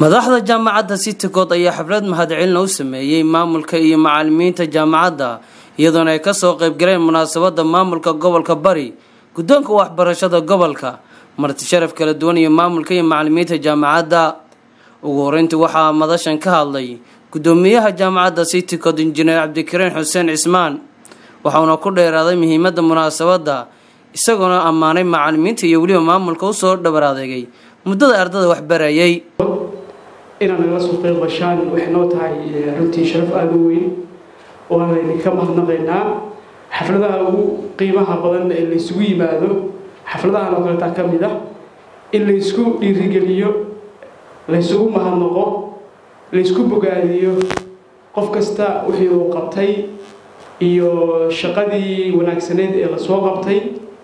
madaxda jaamacadda City Code ayaa xaflad mahadcelin u sameeyay maamulka iyo macallimiinta jaamacadda iyadoona ay ka soo qayb galeen munaasabadda maamulka gobolka Bari guddoonka waxbarashada gobolka marti sharaf kala duwan iyo maamulka iyo macallimiinta jaamacadda ugu horeyntii waxaa madashan ka hadlay gudoomiyaha jaamacadda City Code Engineer Cabdikariin Xuseen Cismaan waxaana ku dheeraaday muhiimadda munaasabadda isagoo ammaanay macallimiinta iyo waliba maamulka u soo dhabar adeegay muddada ardayda wax barayay inaan la soo qayb gashaan waxnoo tahay runtii sharaf aad u weyn oo aan ka mahadnaqaynaa xafladaha ugu qiimaha badan ee la isugu yimaado xafladaha oo kale ka mid ah in la isku dhiirigeliyo la isugu mahadnaqo la isku bogaadiyo qof kasta wixii uu qabtay iyo shaqadii wanaagsaneed ee la soo qabtay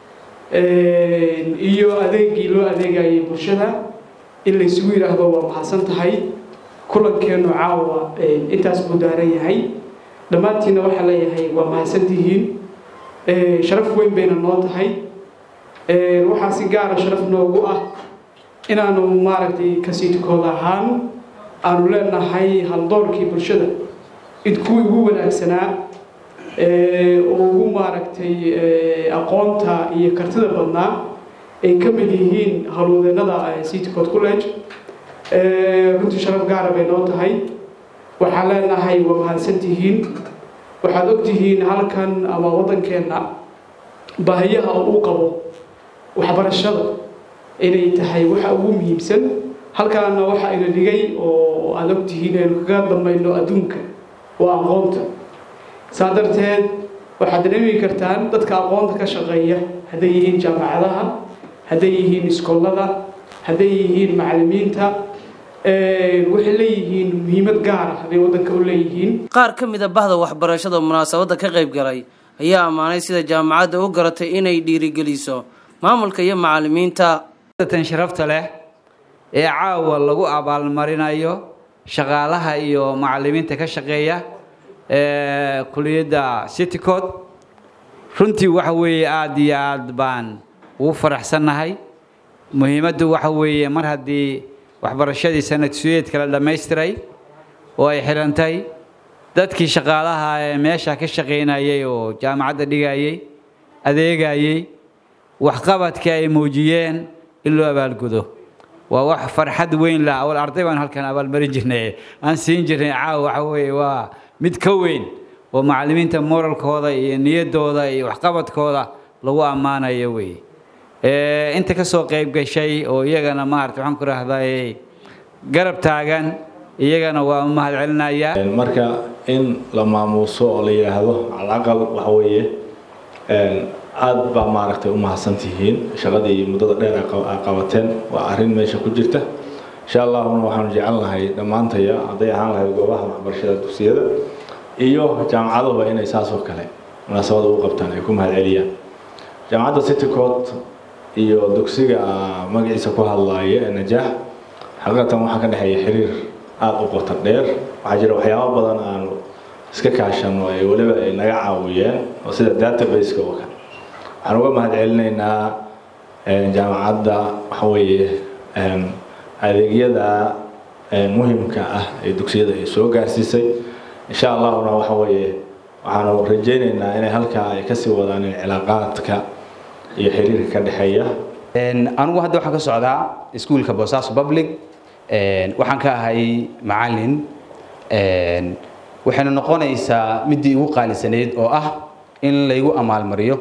iyo adeegii loo adeegayay bulshada in la isugu yiraahdo waa mahadsan tahay kulankeenu caawa intaas buu daaran yahay dhamaantiina waxa la yahay waa mahadsan tihiin sharaf weyn bayna noo tahay waxa si gaar ah sharaf noogu ah inaanu maaragtay ka City Code ahaan aanu leenahay hal doorkii bulshada idku ugu wanaagsanaa ugu maaragtay aqoonta iyo kartida badnaa ay ka mid yihiin hawlwadeenada City Code College runtii sharaf gaar ah bay noo tahay waxaan leenahay waa mahadsan tihiin waxaad ogtihiin halkan ama wadankeena baahiyaha uu qabo waxbarashada inay tahay waxa ugu muhiimsan halkaana waxa ina dhigay oo aad ogtihiin inuu kaga dambayno adduunka waa aqoonta saadarteed waxaad dareemi kartaan dadka aqoonta ka shaqeeya haday yihiin jaamacadaha haday yihiin iskoolada haday yihiin macallimiinta waxay leeyihiin muhiimad gaar ah ay wadanka u leeyihiin qaar ka mid ah bahda waxbarashada munaasabadda ka qayb galay ayaa amaanay sida jaamacadda u garatay inay dhiirigeliso maamulka iyo macallimiinta tan sharafta leh ee caawa lagu abaalmarinayo shaqaalaha iyo macallimiinta ka shaqeeya kulliyadda City Code runtii waxa weeye aad iyo aad baan ugu faraxsanahay muhiimaddu waxa weeye mar haddii waxbarashadii sanadkiisa kala dhameystiray oo ay xirantay dadkii shaqaalaha ee meesha ka shaqeynayay oo jaamacadda dhigayay adeegayay waxqabadka ay muujiyeen in loo abaalgudo waa wax farxad weyn la awal arday baan halkan abaalmarin jirnay aan siin jirnay caawa waxa weeye waa mid ka weyn oo macallimiinta moralkooda iyo niyadooda iyo waxqabadkooda lagu ammaanayo weeye inta ka soo qayb gashay oo iyagana maartay waxaan ku raahday garab taagan iyagana waa mahadcelinaya marka in la maamuuso oo la yiraahdo aqal waxa weeye aad ba maartay u mahadsantihiin shaqadii muddada dheer ay qabateen waa arrin meesha ku jirta insha Allah waxaan jecelnahay dhamaantaya haday ahaan lahayd goobaha waxbarashada dugsiyada iyo jaamacadaha inay saas oo kale munaasabada u qabtaan ay ku mahadceliyaan jaamacadda City Code iyo dugsiga magaciisa ku hadlaaya Najaax xaqatan waxa ka dhaxeeya xiriir aad u qoto dheer waxa jira waxyaabo badan aan iska kaashano ay waliba ay naga caawiyeen oo sida database-ka oo kale waxaan uga mahadcelinaynaa jaamacadda waxa weeye adeegyada muhiimka ah ee dugsiyada ay soo gaarsiisay insha Allah waxa weeye waxaan rajaynaynaa inay halka ay ka sii wadaan cilaaqaadka iyo xiriirka ka dhaxeeya anigu hadda waxaan ka socdaa iskuulka Boosaaso Public waxaan ka ahay macallin waxayna noqonaysaa midii ugu qaalisaneed oo ah in la igu amaalmariyo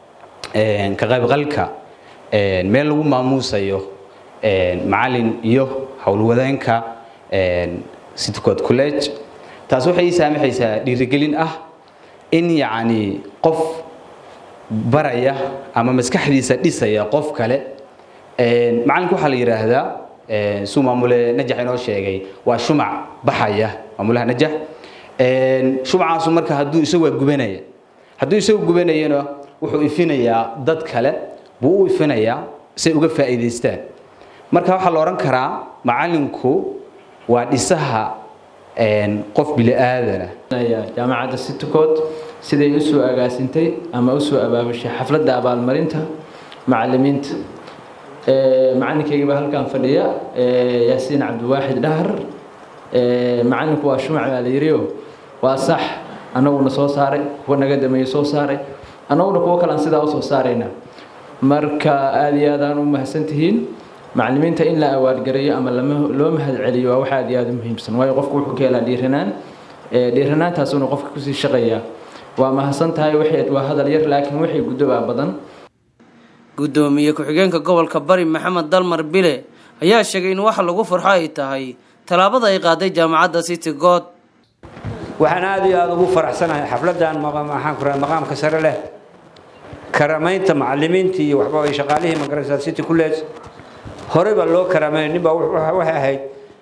ka qaybgalka meel lagu maamuusayo macallin iyo hawlwadeenka City Code College taas waxay saamaxaysaa dhiirigelin ah in yaani qof baraya ama maskaxdiisa dhisaya qof kale macallinku waxa la yiraahdaa sumaamule najax inoo sheegay waa shumac baxaya maamulaha najax shumacaasu marka hadduu isagu gubanayana wuxuu ifinayaa dad kale buu u ifinayaa si uga faa'iideystaan marka waxa la oran karaa macallinku waa dhisaha qof bili aadana jaamacadda City Code siday u soo agaasintay ama u soo abaabushay xafladda abaalmarinta macallimiinta macallinkayga baa halkan fadhiya yaasiin cabdiwaaxid dhahar macallinku waa shumac baa la yiriyo waa sax annaguna soo saaray kuwa naga dameeyey soo saaray annaguna kuwa kalan sidaa u soo saarayna marka aad iyo aad aan u mahadsantihiin macallimiinta in la awaadgareeyo ama loo mahad celiyo waa wax aad iyo aad u muhiimsan waayo qofku wuxuu ka helaa dhiiranaantaasuna qofka kusii shaqeeya waa mahadsan tahay waa hadal yar laakiin wixii guddoba badan gudoomiye ku-xigeenka gobolka Bari Maxamed Dalmar Bile ayaa sheegay in wax lagu farxo ay tahay talaabada ay qaaday jaamacadda City God waxaan aad iyo aad ugu faraxsanahay xafladan maqaamka sare leh karamaynta macallimiinta iyo waxba ay shaqaalihii madrasada City College horeba loo karameeyay ninba waxa ahayd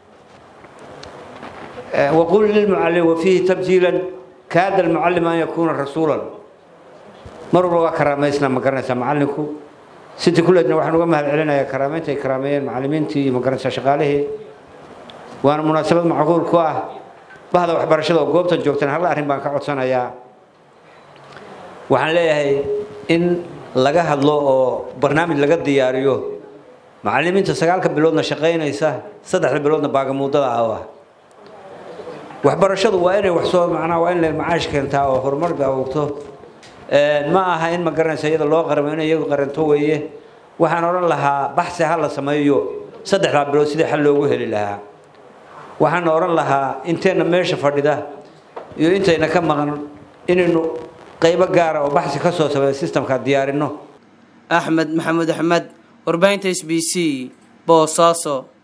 وقل للمعلم وفيه تبجيلا كاد المعلم أن يكون رسولا مروا كراميسنا مقرنة معلمكم City College نحن ومهل علينا يا كرامتي كرامين معلمين تي مقرنة شغاله وأنا مناسبة معقول كواه بهذا وحبر شذا وقوبت الجوتنا هلا أهين بانك عطسنا يا وحن ليه إن لقاه الله برنامج لقى دياريو معلمين تسجلك بلودنا شقينا يسه صدق بلودنا باقي موضوع عواه waxbarashadu waa inay wax soo macnaa waa in la macaash keentaa oo horumar baa waqto ma aha in ma garanaysa iyada loo qaramo in iyagu qaranto weeye waxaan oran lahaa baxsi hal la sameeyo saddexda bilood sidii xal loogu heli lahaa waxaan oran lahaa inteena meesha fadhida iyo intayna ka maqan inaynu qayb gaar ah oo baxsi ka soo sameeyo systemka diyaarino Axmed Maxamed Axmed warbaahinta SBC Boosaaso